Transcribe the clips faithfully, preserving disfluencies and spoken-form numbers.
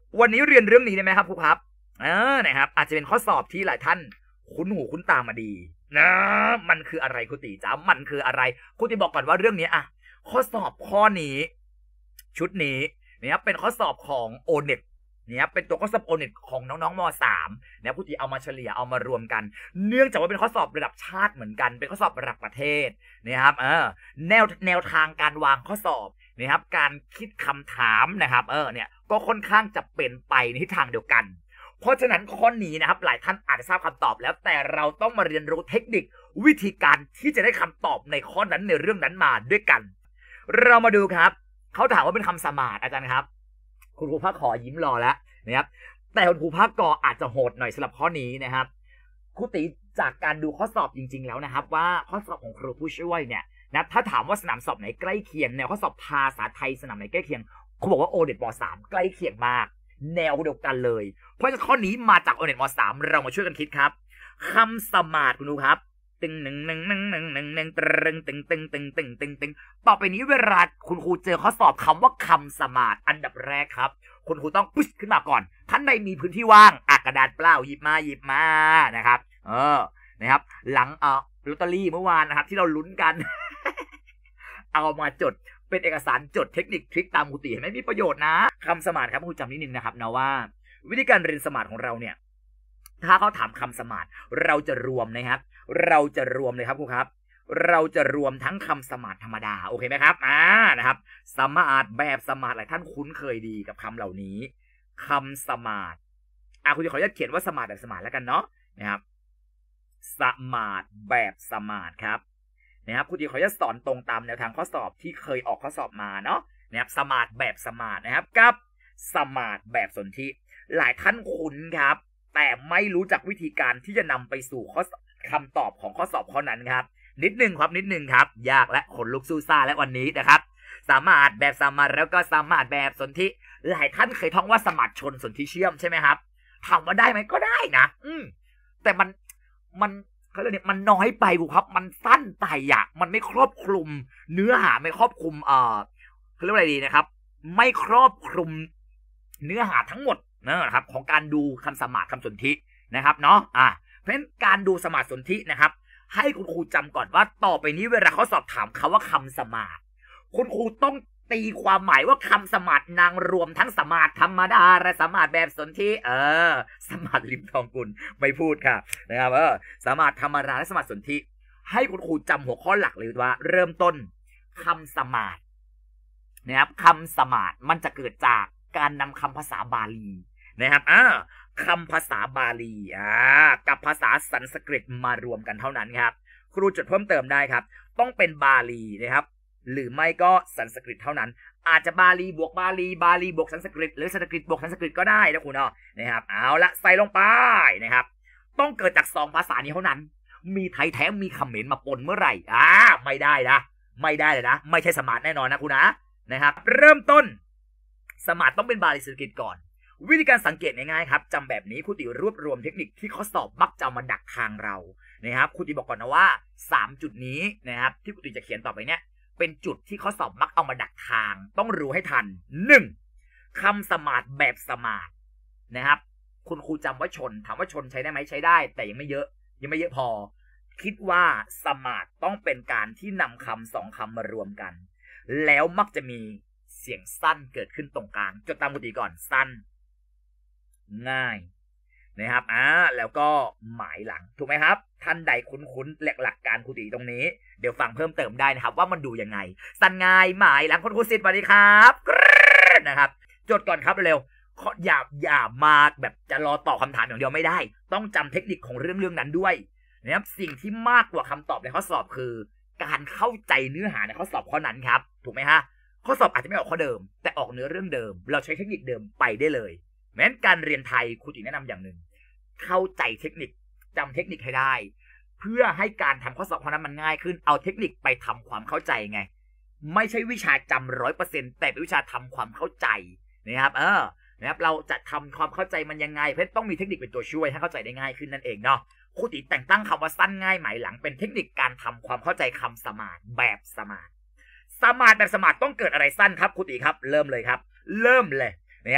วันนี้เรียนเรื่องนี้ได้ไหมครับครูครับเออนะครับอาจจะเป็นข้อสอบที่หลายท่านคุ้นหูคุ้นตามาดีนะมันคืออะไรครูติจ๋ามันคืออะไรครูติบอกก่อนว่าเรื่องนี้อะข้อสอบข้อนี้ชุดนี้นะครับเป็นข้อสอบของโอเน็ตเนี่ยเป็นตัวข้อสอบโอเน็ตของน้องๆม.สาม เนี่ยครูติเอามาเฉลี่ยเอามารวมกันเนื่องจากว่าเป็นข้อสอบระดับชาติเหมือนกันเป็นข้อสอบระดับประเทศนะครับเออแนวแนวทางการวางข้อสอบนะครับการคิดคำถามนะครับเออเนี่ยก็ค่อนข้างจะเป็นไปในทิศทางเดียวกันเพราะฉะนั้นข้อนี้นะครับหลายท่านอาจจะทราบคำตอบแล้วแต่เราต้องมาเรียนรู้เทคนิควิธีการที่จะได้คำตอบในข้อนั้นในเรื่องนั้นมาด้วยกันเรามาดูครับเขาถามว่าเป็นคำสมาร์ทอาจารย์ครับคุณครูภาคขอยิ้มรอแล้วนะครับแต่คุณครูภาคกออาจจะโหดหน่อยสำหรับข้อนี้นะครับครูติจากการดูข้อสอบจริงๆแล้วนะครับว่าข้อสอบของครูผู้ช่วยเนี่ยนะถ้าถามว่าสนามสอบไหนใกล้เคียงแนวข้อสอบภาษาไทยสนามไหนใกล้เคียงเขาบอกว่าโอเน็ตม.สาม ใกล้เคียงมากแนวเดียวกันเลยเพราะฉะนั้นข้อนี้มาจากโอเน็ตม.สาม เรามาช่วยกันคิดครับคำสมาร์ทคุณดูครับตึงหนึ่งหนึ่งหนึ่งหนึ่งหนึ่งหนึ่งตึงตึงตึงตึงตึงตึงตึงต่อไปนี้เวลาคุณครูเจอข้อสอบคำว่าคำสมาร์ทอันดับแรกครับคุณครูต้องปุ๊บขึ้นมาก่อนท่านใดมีพื้นที่ว่างอ่ะกระดาษเปล่าหยิบมาหยิบมานะครับเออนะครับหลังเอ่อลอตเตอรี่เมื่อวานนะครับที่เราลุ้นกัน เอามาจดเป็นเอกสารจดเทคนิคทริคตามครูติเห็นไหมมีประโยชน์นะคำสมาร์ทครับครูจำนิดนึงนะครับนะว่าวิธีการเรียนสมาร์ทของเราเนี่ยถ้าเขาถามคำสมาร์ทเราจะรวมนะครับเราจะรวมเลยครับครูครับเราจะรวมทั้งคำสมาร์ทธรรมดาโอเคไหมครับอ่านะครับสมาร์ทแบบสมาร์ทหลายท่านคุ้นเคยดีกับคำเหล่านี้คำสมาร์ทอ่ะคุณจะขออนุญาตเขียนว่าสมาร์ทแบบสมาร์ทแล้วกันเนาะนะครับสมาร์ทแบบสมาร์ทครับนะครับคุณจะขออนุญาตสอนตรงตามแนวทางข้อสอบที่เคยออกข้อสอบมาเนาะนะครับสมาร์ทแบบสมาร์ทนะครับกับสมาร์ทแบบสนธิหลายท่านคุ้นครับแต่ไม่รู้จักวิธีการที่จะนำไปสู่ข้อคำตอบของข้อสอบข้อนั้นครับนิดนึงครับนิดนึงครับยากและขนลุกสู้ซ่าและวันนี้นะครับสามารถแบบสามารถแล้วก็สามารถแบบสนธิหลายท่านเคยท่องว่าสมาร์ทชนสนธิเชื่อมใช่ไหมครับถามว่าได้ไหมก็ได้นะอืมแต่มันมันเขาเรียกเนี่ยมันน้อยไปครับมันสั้นไปอ่ะมันไม่ครอบคลุมเนื้อหาไม่ครอบคลุมเอ่อเขาเรียกว่าอะไรดีนะครับไม่ครอบคลุมเนื้อหาทั้งหมดนะครับของการดูคำสมาร์ทคำสนธินะครับเนาะอ่ะเพราะฉะนั้นการดูสมาร์ทสนธินะครับให้คุณครูจำก่อนว่าต่อไปนี้เวลาเขาสอบถามเขาว่าคำสมาร์ทคุณครูต้องตีความหมายว่าคำสมาร์ทนางรวมทั้งสมาร์ทธรรมดาและสมาร์ทแบบสนธิเออสมาร์ทริมทองกุลไม่พูดค่ะนะครับเออสมาร์ทธรรมดาและสมาร์ทสนธิให้คุณครูจำหัวข้อหลักเลยว่าเริ่มต้นคำสมาร์ทนะครับคำสมาร์ทมันจะเกิดจากการนำคำภาษาบาลีนะครับอ่าคำภาษาบาลีอ่ากับภาษาสันสกฤตมารวมกันเท่านั้นครับครูจดเพิ่มเติมได้ครับต้องเป็นบาลีนะครับหรือไม่ก็สันสกฤตเท่านั้นอาจจะบาลีบวกบาลีบาลีบวกสันสกฤตหรือสันสกฤตบวกสันสกฤตก็ได้นะคุณเนาะนะครับเอาละใส่ลงไปนะครับต้องเกิดจากสองภาษานี้เท่านั้นมีไทยแท้มีเขมรมาปนเมื่อไหร่อ่าไม่ได้นะไม่ได้เลยนะไม่ใช่สมาร์ทแน่นอนนะคุณนะนะครับเริ่มต้นสมาร์ทต้องเป็นบาลีสันสกฤตก่อนวิธีการสังเกตง่ายๆครับจำแบบนี้ครูติรวบรวมเทคนิคที่ข้อสอบมักจะมาดักทางเรานะครับครูติบอกก่อนนะว่าสามจุดนี้นะครับที่ครูติจะเขียนต่อไปเนี้ยเป็นจุดที่ข้อสอบมักเอามาดักทางต้องรู้ให้ทันหนึ่งคำสมาร์ทแบบสมาร์ทนะครับคุณครูจำว่าชนถามว่าชนใช้ได้ไหมใช้ได้แต่ยังไม่เยอะยังไม่เยอะพอคิดว่าสมาร์ทต้องเป็นการที่นำคำสองคำมารวมกันแล้วมักจะมีเสียงสั้นเกิดขึ้นตรงกลางจดตามครูติก่อนสั้นง่ายนะครับอ่าแล้วก็หมายหลังถูกไหมครับท่านใดคุ้นๆหลักการครูติตรงนี้เดี๋ยวฟังเพิ่มเติมได้นะครับว่ามันดูยังไงสั้นง่ายหมายหลังคุณครูสิทธิ์สวัสดีครับนะครับจดก่อนครับเร็วอย่าอย่ามาแบบจะรอตอบคำถามอย่างเดียวไม่ได้ต้องจำเทคนิคของเรื่องเรื่องนั้นด้วยนะครับสิ่งที่มากกว่าคำตอบในข้อสอบคือการเข้าใจเนื้อหาในข้อสอบข้อนั้นครับถูกไหมฮะข้อสอบอาจจะไม่ออกข้อเดิมแต่ออกเนื้อเรื่องเดิมเราใช้เทคนิคเดิมไปได้เลยแม้นการเรียนไทยครูติแนะนำอย่างหนึ่งเข้าใจเทคนิคจำเทคนิคให้ได้เพื่อให้การทำข้อสอบข้อนั้นมันง่ายขึ้นเอาเทคนิคไปทำความเข้าใจไงไม่ใช่วิชาจำร้อยเปอร์เซ็นต์แต่เป็นวิชาทำความเข้าใจนะครับเออนะครับเราจะทำความเข้าใจมันยังไงเพราะต้องมีเทคนิคเป็นตัวช่วยให้เข้าใจได้ง่ายขึ้นนั่นเองเนาะครูติแต่งตั้งคำว่าสั้นง่ายหมายหลังเป็นเทคนิคการทำความเข้าใจคำสมาร์ทแบบสมาร์ทสมาร์ทแบบสมาร์ทต้องเกิดอะไรสั้นครับครูติครับเริ่มเลยครับเริ่มเลยนะครับ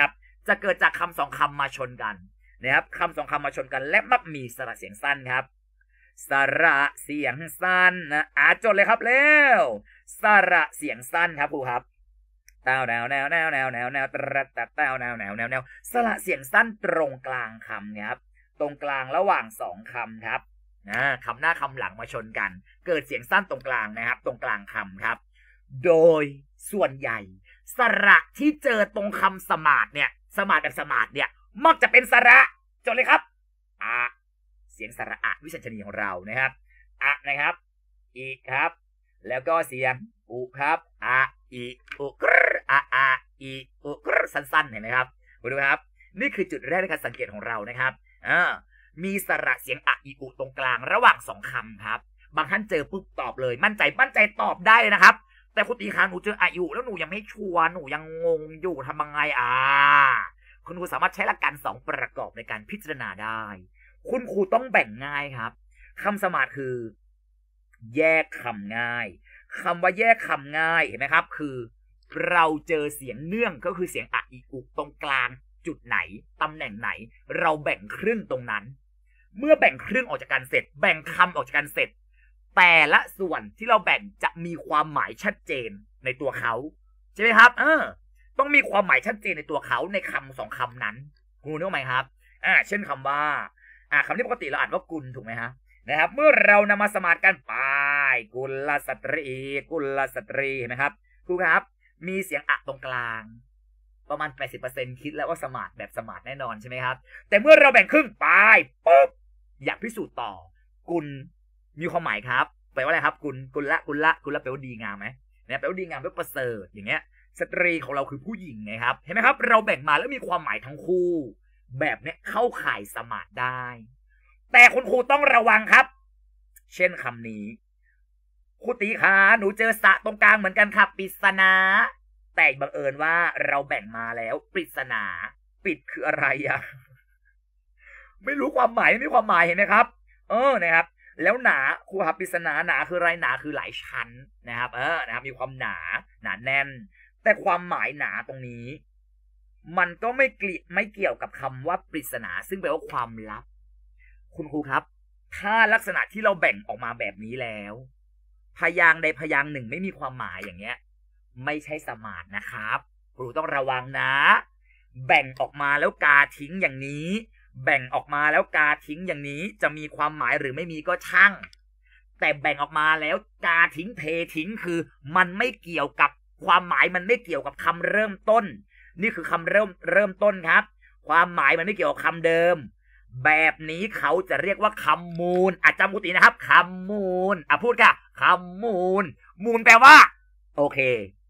จะเกิดจากคำสองคำมาชนกันนะครับคำสองคำมาชนกันและมักมีสระเสียงสั้นครับสระเสียงสั้นนะอ่าจดเลยครับเร็วสระเสียงสั้นครับครูครับแนวแนวแนวแนวแนวแนวแนวตระตัดแนวแนวแนวแนวแนวสระเสียงสั้นตรงกลางคำครับตรงกลางระหว่างสองคำครับนะคำหน้าคำหลังมาชนกันเกิดเสียงสั้นตรงกลางนะครับตรงกลางคำครับโดยส่วนใหญ่สระที่เจอตรงคำสมาร์ทเนี่ยสมาร์ทแบบสมาร์ทเนี่ยมักจะเป็นสระจดเลยครับอะเสียงสระอะวิชัญชนีของเรานะครับอะนะครับอีครับแล้วก็เสียงอุครับอะอีอุกรอะอะอีอุกรสั้นๆเห็นไหมครับดูครับนี่คือจุดแรกในการสังเกตของเรานะครับอ่ามีสระเสียงอะอีอุตรงกลางระหว่างสองคำครับบางท่านเจอปุ๊บตอบเลยมั่นใจมั่นใจตอบได้เลยนะครับแต่คุณตีคางหนูเจออะอีอุแล้วหนูยังไม่ชัวร์หนูยังงงอยู่ทำยังไงอ่าคุณครูสามารถใช้หลักการสองประกอบในการพิจารณาได้คุณครูต้องแบ่งง่ายครับคำสมาร์ทคือแยกคำง่ายคำว่าแยกคำง่ายเห็นไหมครับคือเราเจอเสียงเนื่องก็คือเสียงอะอีอุตรงกลางจุดไหนตำแหน่งไหนเราแบ่งครึ่งตรงนั้นเมื่อแบ่งครึ่งออกจากกันเสร็จแบ่งคำออกจากกันเสร็จแต่ละส่วนที่เราแบ่งจะมีความหมายชัดเจนในตัวเขาใช่ไหมครับเออต้องมีความหมายชัดเจนในตัวเขาในคำสองคำนั้นคุณรู้ไหมครับอ่าเช่นคำว่าอ่าคำที่ปกติเราอ่านว่ากุลถูกไหมฮะนะครับเมื่อเรานำมาสมาร์ทกันไปกุลสตรีกุลสตรีเห็นไหมครับครูครับมีเสียงอะตรงกลางประมาณ แปดสิบเปอร์เซ็นต์ คิดแล้วว่าสมาร์ทแบบสมาร์ทแน่นอนใช่ไหมครับแต่เมื่อเราแบ่งครึ่งไปปุ๊บอยากพิสูจน์ต่อกุลมีความหมายครับแปลว่าอะไรครับกุลกุลละกุลละกุลละแปลว่าดีงามไหมเนี่ยแปลว่าดีงามแปลว่าประเสริฐอย่างเงี้ยสตรีของเราคือผู้หญิงนะครับเห็นไหมครับเราแบ่งมาแล้วมีความหมายทั้งคู่แบบเนี้ยเข้าข่ายสมาร์ทได้แต่คุณครูต้องระวังครับเช่นคำนี้ครูตีขาหนูเจอสระตรงกลางเหมือนกันครับปริศนาแต่บังเอิญว่าเราแบ่งมาแล้วปริศนาปิดคืออะไรอะไม่รู้ความหมายไม่มีความหมายเห็นไหมครับเออนะครับแล้วหนาครูครับปริศนาหนาคืออะไรหนาคือหลายชั้นนะครับเออนะครับมีความหนาหนาแน่นแต่ความหมายหนาตรงนี้มันก็ไม่เกี่ยวไม่เกี่ยวกับคำว่าปริศนาซึ่งแปลว่าความลับคุณครูครับถ้าลักษณะที่เราแบ่งออกมาแบบนี้แล้วพยางค์ใดพยางค์หนึ่งไม่มีความหมายอย่างเงี้ยไม่ใช่สมาร์ทนะครับครูต้องระวังนะแบ่งออกมาแล้วกาทิ้งอย่างนี้แบ่งออกมาแล้วกาทิ้งอย่างนี้จะมีความหมายหรือไม่มีก็ช่างแต่แบ่งออกมาแล้วกาทิ้งเททิ้งคือมันไม่เกี่ยวกับความหมายมันไม่เกี่ยวกับคำเริ่มต้นนี่คือคำเริ่มเริ่มต้นครับความหมายมันไม่เกี่ยวกับคำเดิมแบบนี้เขาจะเรียกว่าคำมูลอาจำกุฏินะครับคำมูลอ่ะพูดค่ะคำมูลมูลแปลว่าโอเค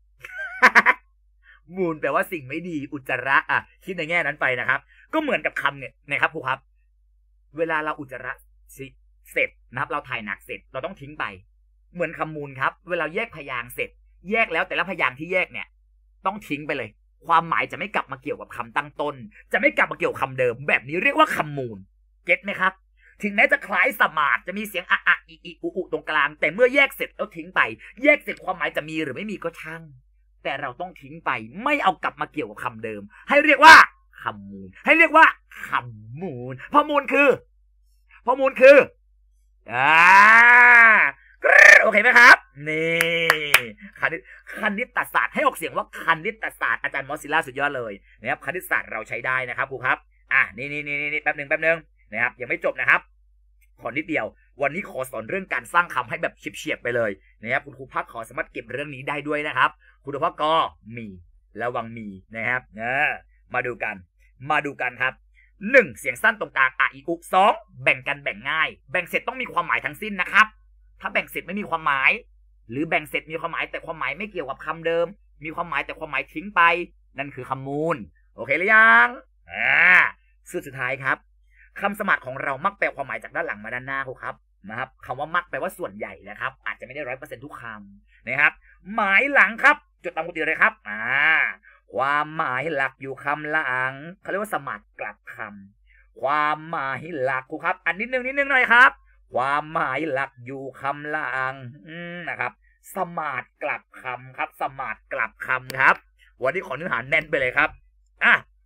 มูลแปลว่าสิ่งไม่ดีอุจจาระอ่ะคิดในแง่นั้นไปนะครับก็เหมือนกับคำเนี่ยนะครับครูครับเวลาเราอุจจาระเสร็จนะครับเราถ่ายหนักเสร็จเราต้องทิ้งไปเหมือนคำมูลครับเวลาแยกพยางค์เสร็จแยกแล้วแต่ละพยางค์ที่แยกเนี่ยต้องทิ้งไปเลยความหมายจะไม่กลับมาเกี่ยวกับคำตั้งต้นจะไม่กลับมาเกี่ยวกับคำเดิมแบบนี้เรียกว่าคำมูลเก็ตไหมครับถึงแม้จะคล้ายสมาร์ทจะมีเสียงอะอะอีอีอุอุตรงกลางแต่เมื่อแยกเสร็จแล้วทิ้งไปแยกเสร็จความหมายจะมีหรือไม่มีก็ช่างแต่เราต้องทิ้งไปไม่เอากลับมาเกี่ยวกับคำเดิมให้เรียกว่าคำมูลให้เรียกว่าคำมูลพอมูลคือพอมูลคืออ่าโอเคไหมครับนี่คณิตคณิตศาสตร์ให้ออกเสียงว่าคณิตศาสตร์อาจารย์มอสซิลล่าสุดยอดเลยนะครับคณิตศาสตร์เราใช้ได้นะครับครูครับอ่ะนี่นี่นี่นี่แป๊บหนึ่งแป๊บหนึ่งนะครับยังไม่จบนะครับขอนิดเดียววันนี้ขอสอนเรื่องการสร้างคำให้แบบเฉียบๆไปเลยนะครับคุณครูพักขอสามารถเก็บเรื่องนี้ได้ด้วยนะครับคุณครูพักก็มีระวังมีนะครับนะมาดูกันมาดูกันครับหนึ่งเสียงสั้นตรงกลางอะอีอุสองแบ่งกันแบ่งง่ายแบ่งเสร็จต้องมีความหมายทั้งสิ้นนะครับถ้าแบ่งเสร็จไม่มีความหมายหรือแบ่งเสร็จมีความหมายแต่ความหมายไม่เกี่ยวกับคำเดิมมีความหมายแต่ความหมายทิ้งไปนั่นคือคำมูลโอเคหรือยังอ่าสุดสุดท้ายครับคำสมาร์ทของเรามักแปลความหมายจากด้านหลังมาด้านหน้าครับนะครับคำว่ามักแปลว่าส่วนใหญ่นะครับอาจจะไม่ได้ร้อยเปอร์เซ็นต์ทุกคำนะครับหมายหลังครับจดตามปกติเลยครับอ่าความหมายหลักอยู่คำหลังเขาเรียกว่าสมาร์ทกลับคำความหมายหลักครับอันนิดนึงนิดนึงหน่อยครับความหมายหลักอยู่คำหลังนะครับสมาร์ทกลับคำครับสมาร์ทกลับคำครับวันนี้ขอเนื้อหาแน่นไปเลยครับอ่ะ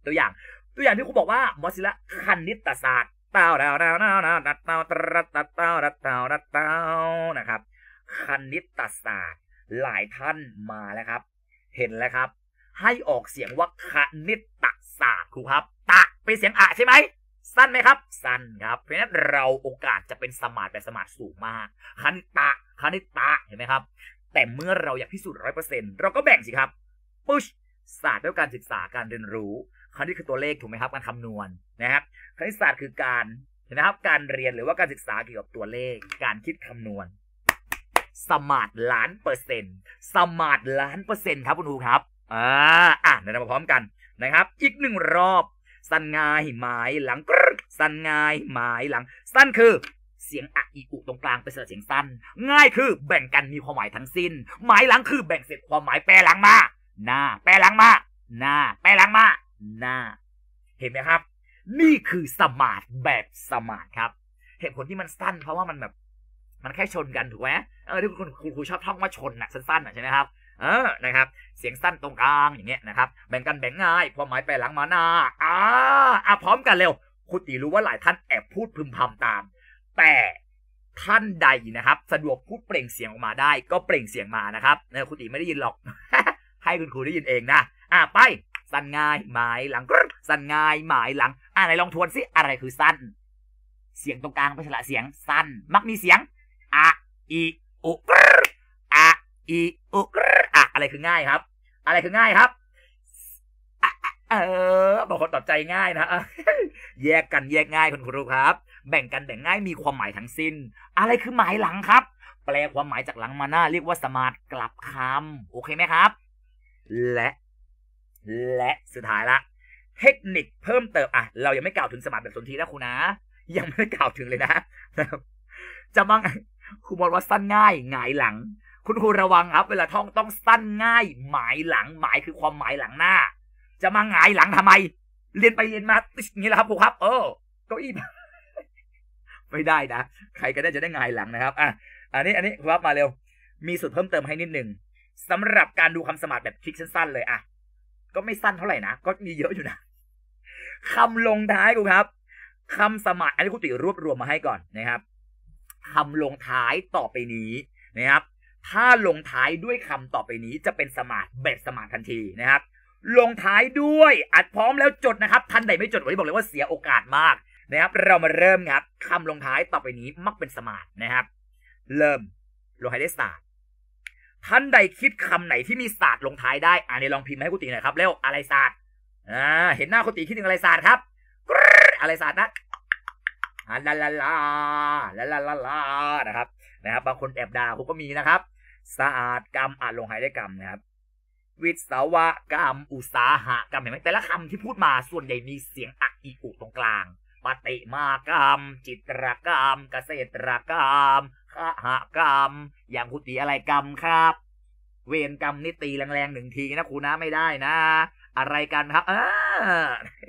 ตัวอย่างตัวอย่างที่ครูบอกว่ามอสิละคณิตศาสตร์เต้าเต้าเต้าเต้าเต้าเต้าเต้าเต้าเต้าเต้าเต้านะครับคณิตศาสตร์หลายท่านมาแล้วครับเห็นแล้วครับให้ออกเสียงว่าคณิตศาสตร์ครูครับตะเป็นเสียงอะใช่ไหมสั้นไหมครับสั้นครับเพราะฉะนั้นเราโอกาสจะเป็นสมาร์ทแบบสมาร์ทสูงมากคณิตะคณิตะเห็นไหมครับแต่เมื่อเราอยากพิสูจน์ร้อยเปอร์เซ็นต์เราก็แบ่งสิครับปุ๊ชศาสตร์ด้วยการศึกษาการเรียนรู้คณิตคือตัวเลขถูกไหมครับการคำนวณนะครับคณิตศาสตร์คือการเห็นไหมครับการเรียนหรือว่าการศึกษาเกี่ยวกับตัวเลขการคิดคำนวณสมาร์ทล้านเปอร์เซ็นต์สมาร์ทล้านเปอร์เซ็นต์ครับคุณครูครับอ่าอ่ะเดี๋ยวเรามาพร้อมกันนะครับอีกหนึ่งรอบสั้นง่ายหมายหลังสั้นง่ายหมายหลังสั้นคือเสียงอะอีอุตรงกลางเป็นเสียงสั้นง่ายคือแบ่งกันมีความหมายทั้งสิ้นหมายหลังคือแบ่งเสร็จความหมายแปลหลังมาหน้าแปลหลังมาหน้าแปลหลังมาหน้าเห็นไหมครับนี่คือสมาร์ทแบบสมาร์ทครับเหตุผลที่มันสั้นเพราะว่ามันแบบมันแค่ชนกันถูกไหมเออที่คุณครูครูชอบท่องว่าชนน่ะสั้นๆน่ะใช่ไหมครับเออนะครับเสียงสั้นตรงกลางอย่างเงี้ยนะครับแบ่งกันแบ่งง่ายความหมายแปลหลังมาหน้าอ่าอ่ะพร้อมกันเร็วครูตีรู้ว่าหลายท่านแอบพูดพึมพำตามแต่ท่านใดนะครับสะดวกพูดเปล่งเสียงออกมาได้ก็เปล่งเสียงมานะครับเนี่ยครูตีไม่ได้ยินหรอก ให้คุณครูได้ยินเองนะอ่ะไปสั้นง่ายหมายหลังสั้นง่ายหมายหลังอ่ะไหนลองทวนสิอะไรคือสั้นเสียงตรงกลางเป็นสระเสียงสั้นมักมีเสียงอะอีอุอะอีอุอะอะไรคือง่ายครับอะไรคือง่ายครับเออบางคนตอบใจง่ายนะแยกกันแยกง่ายคุณครูครับแบ่งกันแบ่งง่ายมีความหมายทั้งสิ้นอะไรคือหมายหลังครับแปลความหมายจากหลังมาหน้าเรียกว่าสมาร์ทกลับคำโอเคไหมครับและและสุดท้ายละเทคนิคเพิ่มเติมอ่ะเรายังไม่กล่าวถึงสมาร์ทแบบสนทนานะครูนะยังไม่ได้กล่าวถึงเลยนะจะมั่งครูบอกว่าสั้นง่ายหงายหลังคุณครูระวังครับเวลาท่องต้องสั้นง่ายหมายหลังหมายคือความหมายหลังหน้าจะมาหงายหลังทำไมเรียนไปเรียนมาอย่างนี้แหละครับครูครับเออเก้าอี้ไม่ได้นะใครก็ได้จะได้หงายหลังนะครับอ่ะอันนี้อันนี้ครับมาเร็วมีสูตรเพิ่มเติมให้นิดหนึ่งสำหรับการดูคำสมาร์ทแบบคลิกสั้นๆเลยอ่ะก็ไม่สั้นเท่าไหร่นะก็มีเยอะอยู่นะคำลงท้ายกูครับคำสมาร์ทอันนี้ครูติรวบรวมมาให้ก่อนนะครับคำลงท้ายต่อไปนี้นะครับถ้าลงท้ายด้วยคำต่อไปนี้จะเป็นสมาร์ทแบบสมาร์ททันทีนะครับลงท้ายด้วยอัดพร้อมแล้วจดนะครับท่านใดไม่จดวันนี้บอกเลยว่าเสียโอกาสมากนะครับเรามาเริ่มครับคำลงท้ายต่อไปนี้มักเป็นสมาร์ทนะครับเริ่มลงท้ายด้วยศาสตร์ท่านใดคิดคำไหนที่มีศาสตร์ลงท้ายได้อ่านี่ลองพิมพ์ให้ครูตีหน่อยครับเร็วอะไรศาสตร์อ่าเห็นหน้าครูตีคิดถึงอะไรศาสตร์ครับอะไรศาสตร์นะลาลาลาลาลาลาลานะครับนะครับบางคนแอบด่าผมก็มีนะครับศาสตร์กรรมอ่านลงท้ายด้วยกรรมนะครับวิศวกรรมอุตสาหกรรมเห็นไหมแต่ละคำที่พูดมาส่วนใหญ่มีเสียงอะอีอุตรงกลางปฏิมากรรมจิตรกรรมเกษตรกรรมคหกรรมอย่างครูตีอะไรกรรมครับเวรกรรมนี่ตีแรงๆหนึ่งทีนะครูนะไม่ได้นะอะไรกันครับเออ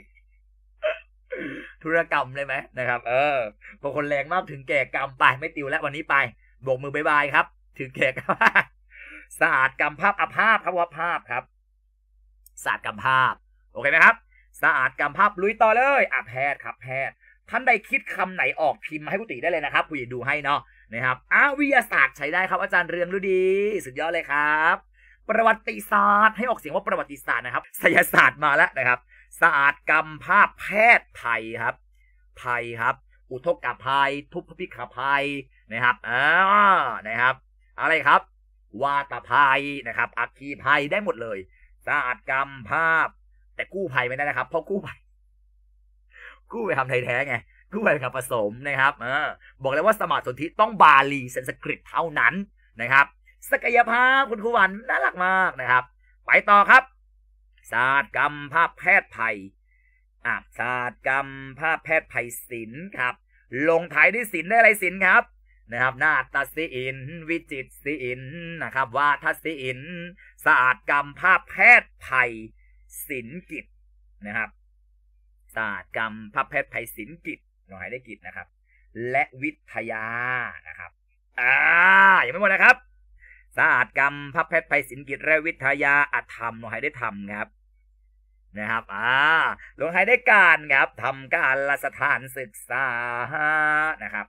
ธุรกรรมเลยไหมนะครับเออบางคนแรงมากถึงแก่กรรมไปไม่ติวแล้ววันนี้ไปโบกมือบายบายครับถึงแก่กรรมศาสตร์กรรมภาพอภาพครับว่าภาพครับศาสตร์กรรมภาพโอเคไหมครับศาสตร์กรรมภาพลุยต่อเลยอ่ะแพทย์ครับแพทย์ท่านใดคิดคำไหนออกพิมพ์มาให้ครูตีได้เลยนะครับครูจะดูให้เนาะนะครับอ่ะวิทยาศาสตร์ใช้ได้ครับอาจารย์เรืองฤดีสุดยอดเลยครับประวัติศาสตร์ให้ออกเสียงว่าประวัติศาสตร์นะครับไสยศาสตร์มาแล้วนะครับศาสตร์กรรมภาพแพทย์ไทยครับไทยครับอุทกภัยทุพพิฆภัยนะครับอ่านะครับอะไรครับวาตภัยนะครับอัคคีภัยได้หมดเลยศาสตร์กรรมภาพแต่กู้ภัยไม่ได้นะครับเพราะกู้ภัยกู้ไปทำไทยแท้ไงกู้ไปกับผสมนะครับเออบอกเลยว่าสมาร์ทสนธิต้องบาลีสันสกฤตเท่านั้นนะครับศักยภาพคุณครูวันน่ารักมากนะครับไปต่อครับศาสตร์กรรมภาพแพทย์ไทยอ่ะศาสตร์กรรมภาพแพทย์ไทยศิลป์ครับลงท้ายด้วยศิลป์ได้อะไรศิลป์ครับนะครับนาฏศิลป์วิจิตรศิลป์นะครับวาทศิลป์ศาสตร์กรรมภาพแพทย์ไทยศิลป์กิจนะครับศาสตร์กรรมภาพแพทย์ไทยศิลป์กิจลงท้ายด้วยกิจนะครับและวิทยานะครับอ่ายังไม่หมดนะครับศาสตร์กรรมภาพแพทย์ไทยศิลป์กิจและวิทยาอธรรมลงท้ายด้วยธรรมครับนะครับอ่าลงท้ายด้วยการครับทำการละสถานศึกษานะครับ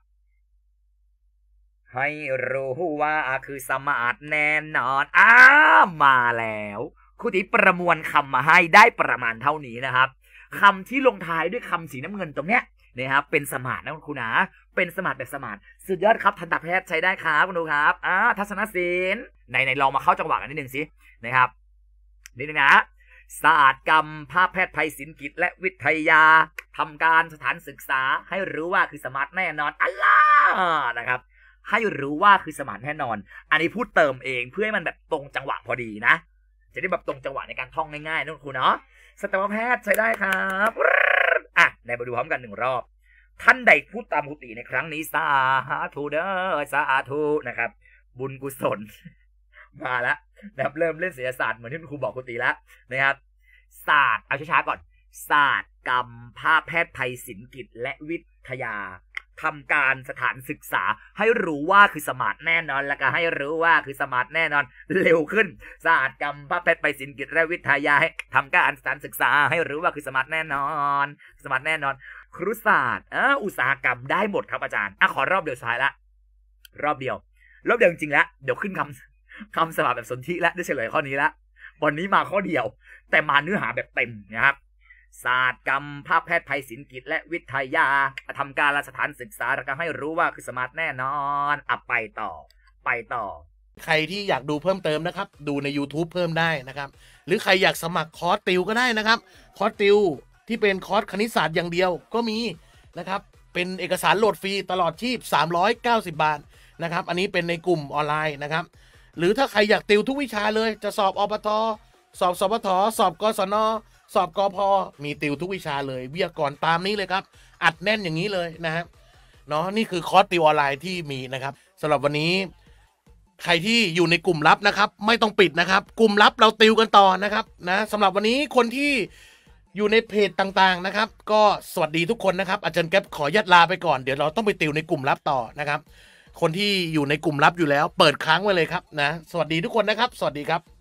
ให้รู้ว่าคือสมาร์ทแน่นอนอ้ามาแล้วครูตีประมวลคำมาให้ได้ประมาณเท่านี้นะครับคำที่ลงท้ายด้วยคำสีน้ำเงินตรงเนี้ยนะครับเป็นสมาร์ทนะคุณครูนะเป็นสมาร์ทแบบสมาร์ทสุดยอดครับทันตแพทย์ใช้ได้ครับคุณครูครับอ่าทัศนศิลป์ไหนไหนลองมาเข้าจังหวะกันนิดนึงสินะครับนิดนึงนะศาสตร์กรรมภาพแพทย์ไทยศิลป์กิจและวิทยาทำการสถานศึกษาให้รู้ว่าคือสมาร์ทแน่นอนอัลล่านะครับให้รู้ว่าคือสมาร์ทแน่นอนอันนี้พูดเติมเองเพื่อให้มันแบบตรงจังหวะพอดีนะจะได้แบบตรงจังหวะในการท่องง่ายๆนะคุณเนาะสัตวแพทย์ใช้ได้ครับอ่ะในมาดูพร้อมกันหนึ่งรอบท่านใดพูดตามครูตีในครั้งนี้สาธุเด้อสาธุนะครับบุญกุศลมาแล้วนะครับเริ่มเล่นศิลปศาสตร์เหมือนที่ครูบอกครูตีแล้วนะครับศาสตร์เอาช้าๆก่อนศาสตร์กรรมภาพแพทย์ไทยศิลป์กิจและวิทยาทำการสถานศึกษาให้รู้ว่าคือสมาร์ทแน่นอนแล้วก็ให้รู้ว่าคือสมาร์ทแน่นอนเร็วขึ้นศาสตร์กรรมภาพแพทย์ไทยศิลป์กิจและวิทยาให้ทำการสถานศึกษาให้รู้ว่าคือสมาร์ทแน่นอนสมาร์ทแน่นอนครุศาสตร์อ่าอุตสาหกรรมได้หมดครับอาจารย์อ่ะขอรอบเดียวสุดท้ายละรอบเดียวรอบเดียวจริงๆแล้วเดี๋ยวขึ้นคำคำสมาร์ทแบบสนธิแล้วได้เฉลยข้อนี้ละวันนี้มาข้อเดียวแต่มาเนื้อหาแบบเต็มนะครับศาสตร์กรรมภาพแพทย์ไทยศิลป์กิจและวิทยาทำการสถานศึกษาแล้วก็ให้รู้ว่าคือสมาร์ทแน่นอนอ่ะไปต่อไปต่อใครที่อยากดูเพิ่มเติมนะครับดูใน YouTube เพิ่มได้นะครับหรือใครอยากสมัครคอร์สติวก็ได้นะครับคอร์สติวที่เป็นคอร์สคณิตศาสตร์อย่างเดียวก็มีนะครับเป็นเอกสารโหลดฟรีตลอดชีพสามร้อยเก้าสิบบาทนะครับอันนี้เป็นในกลุ่มออนไลน์นะครับหรือถ้าใครอยากติวทุกวิชาเลยจะสอบอปทสอบสปทสอบกศนสอบกพมีติวทุกวิชาเลยวิทยากรตามนี้เลยครับอัดแน่นอย่างนี้เลยนะครับเนาะนี่คือคอร์สติวออนไลน์ที่มีนะครับสำหรับวันนี้ใครที่อยู่ในกลุ่มลับนะครับไม่ต้องปิดนะครับกลุ่มลับเราติวกันต่อนะครับนะสำหรับวันนี้คนที่อยู่ในเพจต่างๆนะครับก็สวัสดีทุกคนนะครับอาจารย์แก๊ปขอยัดลาไปก่อนเดี๋ยวเราต้องไปติวในกลุ่มลับต่อนะครับคนที่อยู่ในกลุ่มลับอยู่แล้วเปิดค้างไว้เลยครับนะสวัสดีทุกคนนะครับสวัสดีครับ